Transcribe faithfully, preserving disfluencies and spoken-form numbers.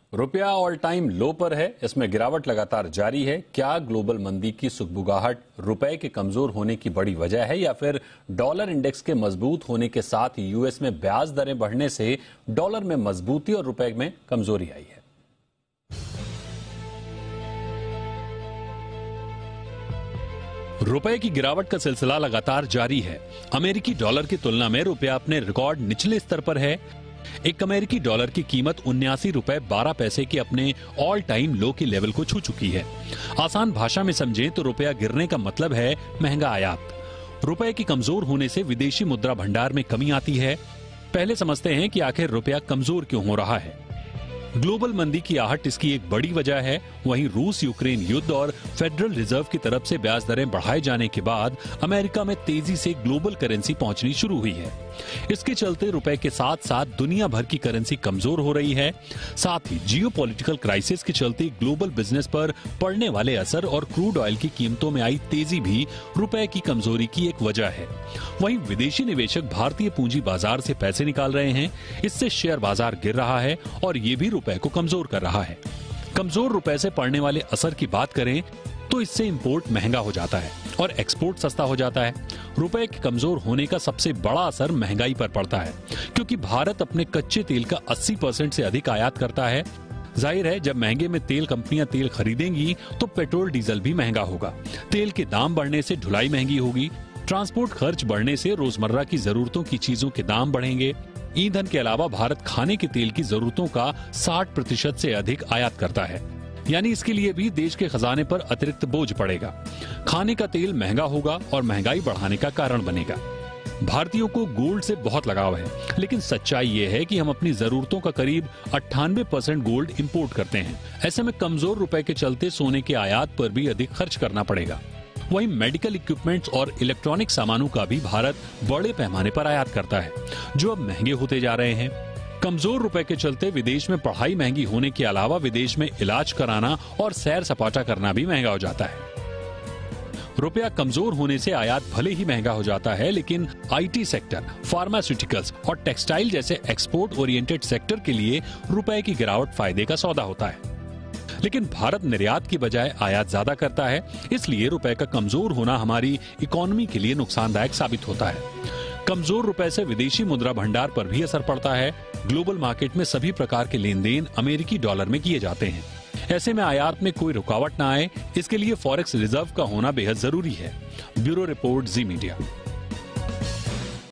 रुपया all time लो पर है। इसमें गिरावट लगातार जारी है। क्या ग्लोबल मंदी की सुगबुगाहट रुपए के कमजोर होने की बड़ी वजह है, या फिर डॉलर इंडेक्स के मजबूत होने के साथ यूएस में ब्याज दरें बढ़ने से डॉलर में मजबूती और रुपए में कमजोरी आई है? रुपए की गिरावट का सिलसिला लगातार जारी है। अमेरिकी डॉलर की तुलना में रुपया अपने रिकॉर्ड निचले स्तर पर है। एक अमेरिकी डॉलर की कीमत उन्यासी रुपए बारह पैसे के अपने ऑल टाइम लो के लेवल को छू चुकी है। आसान भाषा में समझें तो रुपया गिरने का मतलब है महंगा आयात। रुपए की कमजोर होने से विदेशी मुद्रा भंडार में कमी आती है। पहले समझते हैं कि आखिर रुपया कमजोर क्यों हो रहा है। ग्लोबल मंदी की आहट इसकी एक बड़ी वजह है। वहीं रूस यूक्रेन युद्ध और फेडरल रिजर्व की तरफ से ब्याज दरें बढ़ाए जाने के बाद अमेरिका में तेजी से ग्लोबल करेंसी पहुंचनी शुरू हुई है। इसके चलते रुपए के साथ साथ दुनिया भर की करेंसी कमजोर हो रही है। साथ ही जियोपॉलिटिकल क्राइसिस के चलते ग्लोबल बिजनेस पर पड़ने वाले असर और क्रूड ऑयल की कीमतों में आई तेजी भी रुपए की कमजोरी की एक वजह है। वहीं विदेशी निवेशक भारतीय पूंजी बाजार से पैसे निकाल रहे हैं। इससे शेयर बाजार गिर रहा है और ये भी रुपए को कमजोर कर रहा है। कमजोर रुपए से पड़ने वाले असर की बात करें तो इससे इंपोर्ट महंगा हो जाता है और एक्सपोर्ट सस्ता हो जाता है। रुपए के कमजोर होने का सबसे बड़ा असर महंगाई पर पड़ता है, क्योंकि भारत अपने कच्चे तेल का अस्सी परसेंट से अधिक आयात करता है। जाहिर है, जब महंगे में तेल कंपनियां तेल खरीदेंगी तो पेट्रोल डीजल भी महंगा होगा। तेल के दाम बढ़ने से ढुलाई महंगी होगी। ट्रांसपोर्ट खर्च बढ़ने से रोजमर्रा की जरूरतों की चीजों के दाम बढ़ेंगे। ईंधन के अलावा भारत खाने के तेल की जरूरतों का साठ प्रतिशत से अधिक आयात करता है, यानी इसके लिए भी देश के खजाने पर अतिरिक्त बोझ पड़ेगा। खाने का तेल महंगा होगा और महंगाई बढ़ाने का कारण बनेगा। भारतीयों को गोल्ड से बहुत लगाव है, लेकिन सच्चाई ये है कि हम अपनी जरूरतों का करीब अट्ठानवे परसेंट गोल्ड इंपोर्ट करते हैं। ऐसे में कमजोर रुपए के चलते सोने के आयात पर भी अधिक खर्च करना पड़ेगा। वहीं मेडिकल इक्विपमेंट्स और इलेक्ट्रॉनिक सामानों का भी भारत बड़े पैमाने पर आयात करता है, जो अब महंगे होते जा रहे हैं। कमजोर रुपए के चलते विदेश में पढ़ाई महंगी होने के अलावा विदेश में इलाज कराना और सैर सपाटा करना भी महंगा हो जाता है। रुपया कमजोर होने से आयात भले ही महंगा हो जाता है, लेकिन आईटी सेक्टर, फार्मास्यूटिकल्स और टेक्सटाइल जैसे एक्सपोर्ट ओरिएंटेड सेक्टर के लिए रुपए की गिरावट फायदे का सौदा होता है। लेकिन भारत निर्यात की बजाय आयात ज्यादा करता है, इसलिए रुपए का कमजोर होना हमारी इकोनॉमी के लिए नुकसानदायक साबित होता है। कमजोर रुपए से विदेशी मुद्रा भंडार पर भी असर पड़ता है। ग्लोबल मार्केट में सभी प्रकार के लेन देन अमेरिकी डॉलर में किए जाते हैं। ऐसे में आयात में कोई रुकावट न आए, इसके लिए फॉरेक्स रिजर्व का होना बेहद जरूरी है। Bureau report, Zee media.